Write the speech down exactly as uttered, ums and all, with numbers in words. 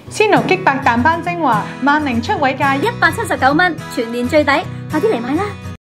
鮮露激白淡斑精華，萬寧出位價一百七十九蚊，全年最抵，快啲嚟買啦！